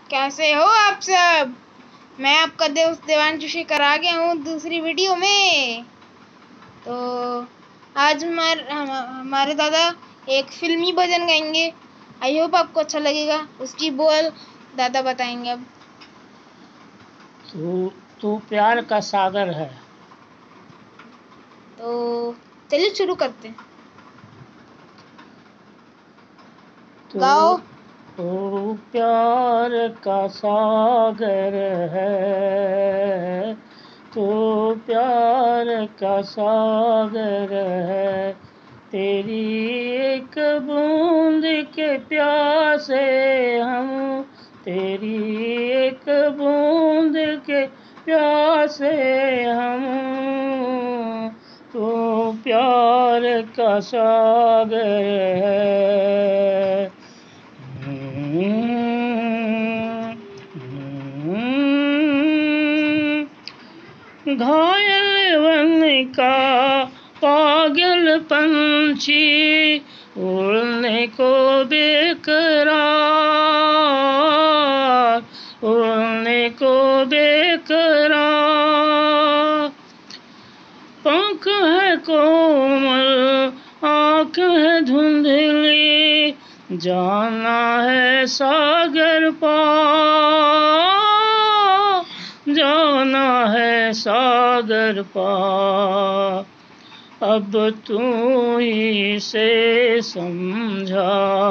कैसे हो आप सब। मैं आपका दोस्त देवांशु शेखर आ गया हूँ दूसरी वीडियो में। तो आज हमारे दादा एक फिल्मी भजन गाएंगे। आई होप आपको अच्छा लगेगा। उसकी बोल दादा बताएंगे अब। तू प्यार का सागर है। तो चलिए शुरू करते हैं। गाओ। तू प्यार का सागर है, तू प्यार का सागर है। तेरी एक बूंद के प्यासे हम, तेरी एक बूंद के प्यासे हम। तू प्यार का सागर है। घायल वन का पागल पंछी, उड़ने को बेकरार, उड़ने को बेकरार। पंख है कोमल, आँख है धुंधली, जाना है सागर पार, जाना है सागर पार। अब तू ही से समझा,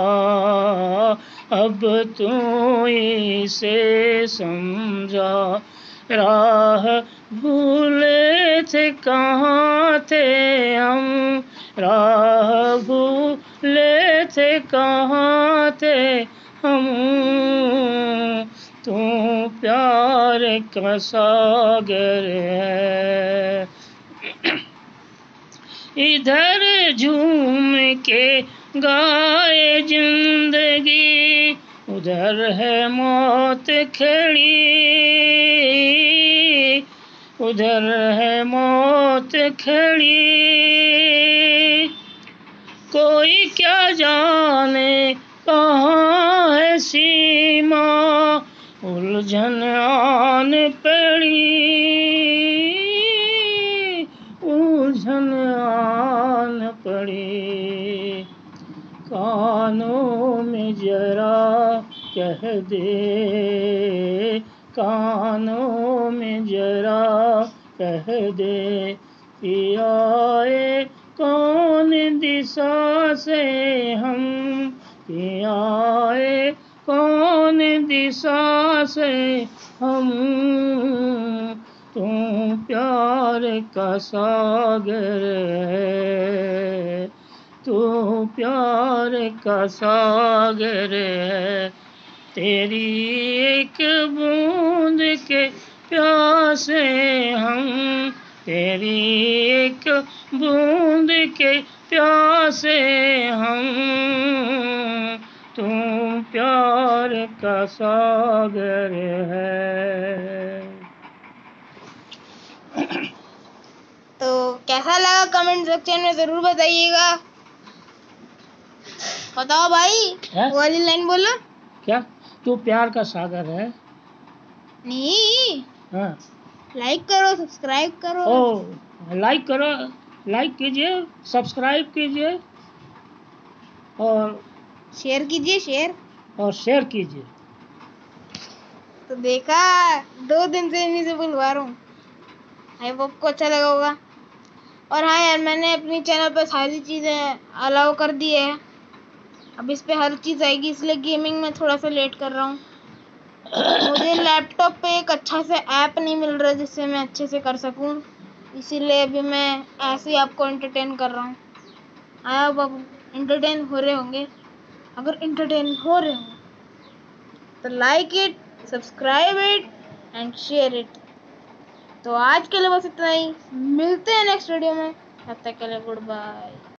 अब तू ही से समझा। राह भूले थे कहाँ थे हम, राह भूले थे कहाँ थे हम। तू प्यार का सागर है। इधर झूम के गाए जिंदगी, उधर है मौत खड़ी, उधर है मौत खड़ी। कोई क्या जाने कहाँ है सीमा, उलझन आन पड़ी, उलझन आन पड़ी। कानों में जरा कह दे, कानों में जरा कह दे, पियाए कौन दिशा से हम, पियाए कौन दिशा से हम। तू प्यार का सागर है, तू प्यार का सागर है। तेरी एक बूंद के प्यासे हम, तेरी एक बूंद के प्यासे हम। तू प्यार का सागर है। तो कैसा लगा कमेंट सेक्शन में जरूर बताइएगा। बताओ भाई। वो वाली लाइन बोलो। क्या? तू प्यार का सागर है। नहीं। हाँ। लाइक करो, सब्सक्राइब करो। ओ, लाइक करो, लाइक कीजिए, सब्सक्राइब कीजिए और शेयर कीजिए, शेयर और शेयर कीजिए। तो देखा, 2 दिन से इन्हीं से बुलवा रहा हूँ। आई होप आपको अच्छा लगा होगा। और हाँ यार, मैंने अपनी चैनल पर सारी चीज़ें अलाउ कर दी है। अब इस पे हर चीज़ आएगी, इसलिए गेमिंग में थोड़ा सा लेट कर रहा हूँ। मुझे लैपटॉप पे एक अच्छा से ऐप नहीं मिल रहा जिससे मैं अच्छे से कर सकूँ, इसीलिए अभी मैं ऐसे ही आपको एंटरटेन कर रहा हूँ। आई होप आप एंटरटेन हो रहे होंगे। अगर एंटरटेन हो रहे हो तो like it, subscribe it and share it. तो आज के लिए बस इतना ही। मिलते हैं नेक्स्ट वीडियो में। तब तक के लिए गुड बाय।